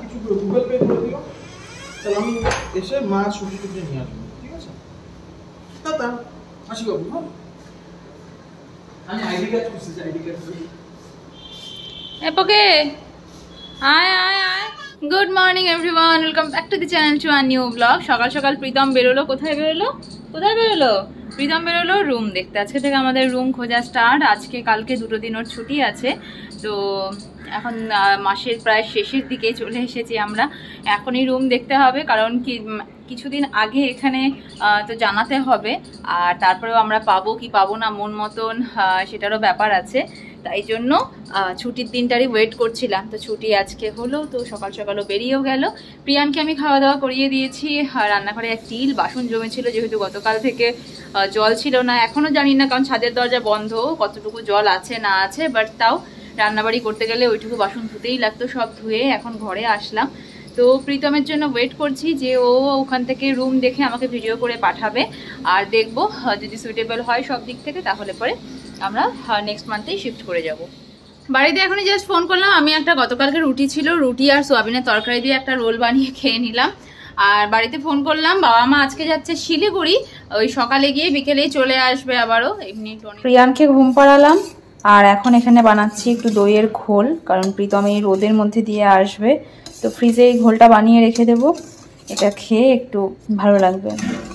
কিছু Google pay করে দিও, তাহলে আমি এসে মাছ ছুটি টুটি নিয়ে আসবো, ঠিক আছে? টাটা, আসি বাবু। হ্যাঁ, আমি আইডি কার্ড খুঁজছি, আইডি কার্ড খুঁজছি। এপকে আয় আয় আয়। Good morning everyone, welcome back to the channel to a new blog. সকাল সকাল প্রীতম বেরোলো। কোথায় বেরোলো? প্রীতম বেরোলো রুম দেখতে। আজকে থেকে আমাদের রুম খোঁজা স্টার্ট। আজকে কালকে 2 দিন ওর ছুটি আছে, তো এখন মাসের প্রায় শেষের দিকে চলে এসেছি আমরা। এখনই রুম দেখতে হবে, কারণ কি কিছুদিন আগে এখানে তো জানাতে হবে, আর তারপরেও আমরা পাবো কি পাবো না মন মতন সেটারও ব্যাপার আছে। তাই জন্য ছুটির দিনটারই ওয়েট করছিলাম। তো ছুটি আজকে হলো, তো সকাল সকালও বেরিয়েও গেল। প্রিয়ানকে আমি খাওয়া দাওয়া করিয়ে দিয়েছি। রান্নাঘরে এক টিল বাসন জমেছিল, যেহেতু গতকাল থেকে জল ছিল না। এখনও জানি না, কারণ ছাদের দরজা বন্ধ, কতটুকু জল আছে না আছে, বাট তাও রান্নাবাড়ি করতে গেলে ওইটুকু বাসন ধুতেই লাগতো। সব ধুয়ে এখন ঘরে আসলাম। তো প্রীতমের জন্য ওয়েট করছি যে ও ওখান থেকে রুম দেখে আমাকে ভিডিও করে পাঠাবে, আর দেখবো যদি সুইটেবল হয় সব দিক থেকে, তাহলে পরে আমরা নেক্সট মান্থেই শিফট করে যাব। বাড়িতে এখনই জাস্ট ফোন করলাম। আমি একটা গতকালকে রুটি ছিল, রুটি আর সোয়াবিনের তরকারি দিয়ে একটা রোল বানিয়ে খেয়ে নিলাম। আর বাড়িতে ফোন করলাম, বাবা মা আজকে যাচ্ছে শিলিগুড়ি, ওই সকালে গিয়ে বিকেলেই চলে আসবে আবারও। এমনি প্রিয়ানকে ঘুম পাড়ালাম, আর এখন এখানে বানাচ্ছি একটু দইয়ের ঘোল, কারণ প্রীতম এই রোদের মধ্যে দিয়ে আসবে, তো ফ্রিজে এই ঘোলটা বানিয়ে রেখে দেবো। এটা খেয়ে একটু ভালো লাগবে।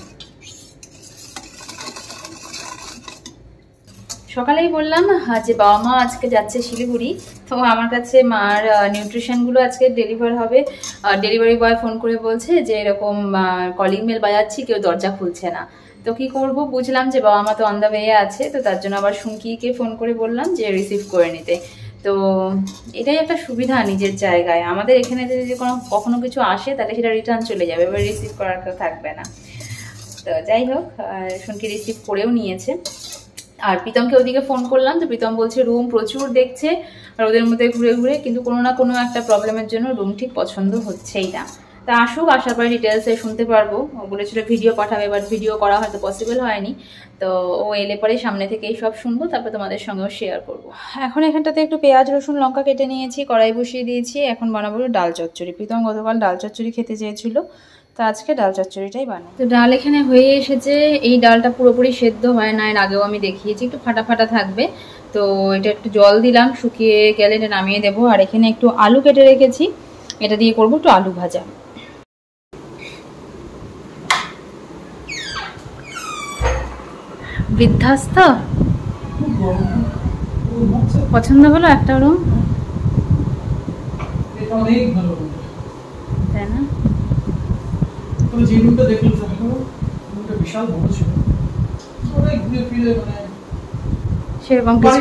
সকালেই বললাম যে বাবা মা আজকে যাচ্ছে শিলিগুড়ি, তো আমার কাছে মার নিউট্রিশনগুলো আজকে ডেলিভার হবে। ডেলিভারি বয় ফোন করে বলছে যে এরকম কলিং বেল বাজাচ্ছি, কেউ দরজা খুলছে না। তো কি করব, বুঝলাম যে বাবা মা তো অন দ্য ওয়ে আছে, তো তার জন্য আবার সুঙ্কিকে ফোন করে বললাম যে রিসিভ করে নিতে। তো এটাই একটা সুবিধা নিজের জায়গায়। আমাদের এখানে যদি কখনো কিছু আসে, তাহলে সেটা রিটার্ন চলে যাবে, এবার রিসিভ করার কেউ থাকবে না। তো যাই হোক, সুঙ্কি রিসিভ করেও নিয়েছে। আর প্রীতমকে ওদিকে ফোন করলাম, তো প্রীতম বলছে রুম প্রচুর দেখছে রোদের মধ্যে ঘুরে ঘুরে, কিন্তু কোনো না কোনো একটা প্রবলেমের জন্য রুম ঠিক পছন্দ হচ্ছেই না। তা আসুক, আসার পরে ডিটেলসে শুনতে পারবো। ও বলেছিল ভিডিও পাঠাবে, বাট ভিডিও করা হয়তো পসিবল হয়নি। তো ও এলে পরে সামনে থেকেই সব শুনবো, তারপর তোমাদের সঙ্গেও শেয়ার করবো। এখন এখানটাতে একটু পেঁয়াজ রসুন লঙ্কা কেটে নিয়েছি, কড়াই বসিয়ে দিয়েছি। এখন বানাবো ডাল চচ্চড়ি। প্রীতম গতকাল ডাল চচ্চড়ি খেতে চেয়েছিল, তো আজকে ডাল চচ্চড়িটাই বানাই। তো ডাল এখানে হয়ে এসেছে। এই ডালটা পুরোপুরি সেদ্ধ হয় না, এর আগেও আমি দেখিয়েছি, একটু ফাটা ফাটা থাকবে। তো এটা একটু জল দিলাম, শুকিয়ে গেলে এটা নামিয়ে দেবো। আর এখানে একটু আলু কেটে রেখেছি, এটা দিয়ে করবো একটু আলু ভাজা। বৃদ্ধাস্ত পছন্দ হলো একটা রুম, তাই না? যে রুমটা দেখলাম রুমটা বিশাল বড় ছিল, অনেক ঘুরে ফিরে মানে সেরকম কিছু।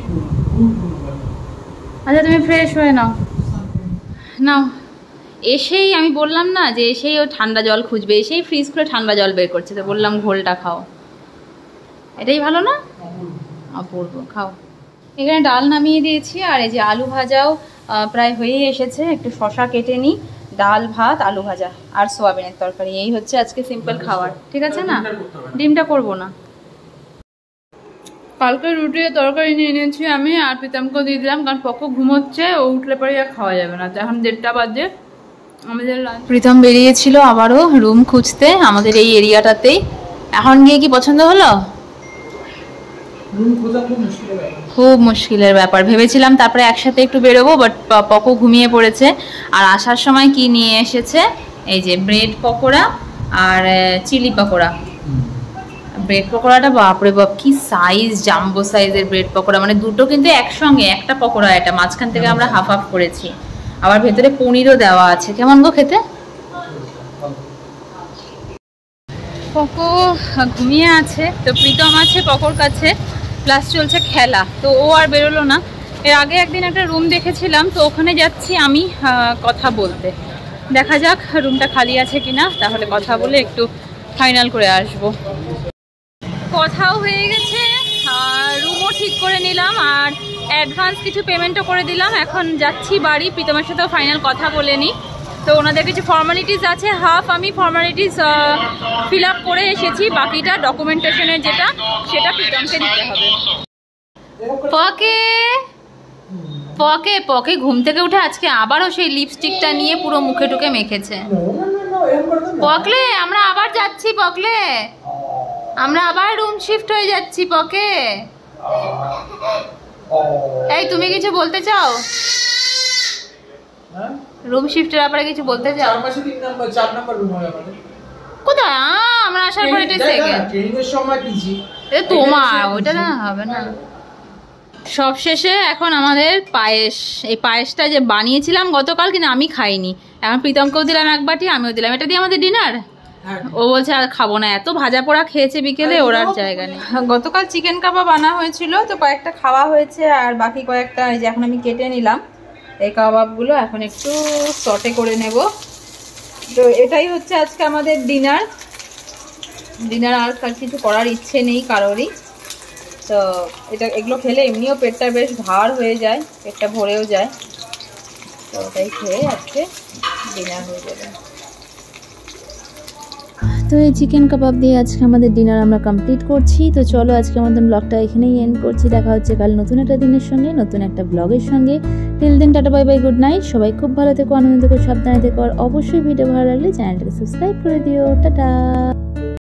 আচ্ছা তুমি ফ্রেশ হয়ে নাও নাও। এসেই আমি বললাম না যে এসেই ও ঠান্ডা জল খুঁজবে, এসেই ফ্রিজ খুলে ঠান্ডা জল বের করছে, তো বললাম ঘোলটা খাও। এটাই ভালো না? অপূর্ব, খাও। এখানে ডাল নামিয়ে দিয়েছি, আর এই যে আলু ভাজাও প্রায় হয়ে এসেছে। একটু শশা কেটে নিই। ডাল ভাত আলু ভাজা আর সোয়াবিনের তরকারি, এই হচ্ছে আজকে সিম্পল খাবার, ঠিক আছে না? ডিমটা করব না। কালকে রুটি তরকারি নিয়ে নিয়েছি আমি, আর প্রীতমকে দিয়ে দিলাম, কারণ পকো ঘুমোচ্ছে, ও উঠলে পরে আর খাওয়া যাবে না। তো এখন 1:30 বাজে আমাদের। প্রীতম বেরিয়েছিল আবারও রুম খুঁজতে আমাদের এই এরিয়াটাতেই। এখন গিয়ে কি পছন্দ হলো? খুব মুশকিলের ব্যাপার। ভেবেছিলাম তারপরে একসাথে একটু বেরোবো, বাট পকো ঘুমিয়ে পড়েছে। আর আসার সময় কি নিয়ে এসেছে, এই যে ব্রেড পকোড়া আর চিলি পকোড়া। ব্রেড পকোড়াটা বাপরে বাপ কি সাইজ, জাম্বো সাইজের ব্রেড পকোড়া, মানে দুটো কিন্তু একসঙ্গে একটা পকোড়া, এটা মাঝখান থেকে আমরা হাফ হাফ করেছি, আবার ভেতরে পনিরও দেওয়া আছে। কেমন গো খেতে? পকো ঘুমিয়ে আছে, তো প্রীতম আছে পকোর কাছে, প্লাস চলছে খেলা। তো ও আর বেরোলো না। এর আগে একদিন একটা রুম দেখেছিলাম, তো ওখানে যাচ্ছি আমি কথা বলতে। দেখা যাক রুমটা খালি আছে কিনা, তাহলে কথা বলে একটু ফাইনাল করে আসবো। কথাও হয়ে গেছে, রুমও ঠিক করে নিলাম, আর অ্যাডভান্স কিছু পেমেন্টও করে দিলাম। এখন যাচ্ছি বাড়ি, প্রীতমের সাথেও ফাইনাল কথা বলে নিই। তো ওনাদের কিছু ফর্মালিটিস আছে, হাফ আমি ফর্মালিটিস ফিল আপ করে এসেছি, বাকিটা ডকুমেন্টেশনের যেটা, সেটা প্রীতমকে দিতে হবে। পকে পকে পকে ঘুম থেকে উঠে আজকে আবারও সেই লিপস্টিকটা নিয়ে পুরো মুখে টুকে মেখেছে। পকলে আমরা আবার যাচ্ছি, পকলে আমরা আবার রুম শিফট হয়ে যাচ্ছি। পকে এই তুমি কিছু বলতে চাও? রুম শিফটের ব্যাপারে কিছু বলতে চাও? 4 নাম্বার রুম হবে আমাদের। কোথায়? আমরা আসার পরে এটা সেকেন্ড ট্রেনিং এর সময় পিজি এ তোমার ওইটা না হবে না। সব শেষে এখন আমাদের পায়েস, এই পায়েসটা যে বানিয়েছিলাম গতকাল কিন্তু আমি খাইনি, এখন প্রীতমকেও দিলাম এক বাটি, আমিও দিলাম। এটা দিয়ে আমাদের ডিনার। ও বলছে আর খাবো না, এত ভাজা পোড়া খেয়েছে বিকেলে, ওর আর জায়গা নেই। গতকাল চিকেন কাবাব আনা হয়েছিল, তো কয়েকটা খাওয়া হয়েছে, আর বাকি কয়েকটা এই যে এখন আমি কেটে নিলাম এই কাবাবগুলো, এখন একটু সটে করে নেব। তো এটাই হচ্ছে আজকে আমাদের ডিনার। আর কিছু করার ইচ্ছে নেই কারোরই। তো এগুলো খেলে এমনিও পেটটা বেশ ভার হয়ে যায়, পেটটা ভরেও যায়। তো ওটাই খেয়ে আজকে ডিনার হয়ে যাবে। তো এই চিকেন কাবাব দিয়ে আজকে আমাদের ডিনার আমরা কমপ্লিট করছি। তো চলো আজকে আমাদের ব্লগটা এখানেই এন্ড করছি। দেখা হচ্ছে কাল নতুন একটা দিনের সঙ্গে, নতুন একটা ব্লগের সঙ্গে। Till then tata bye bye, good night. সবাই খুব ভালো থেকো, আনন্দ থেকো, সাবধানে থেকো। আর অবশ্যই ভিডিও ভালো লাগলে চ্যানেলটাকে সাবস্ক্রাইব করে দিও। টাটা।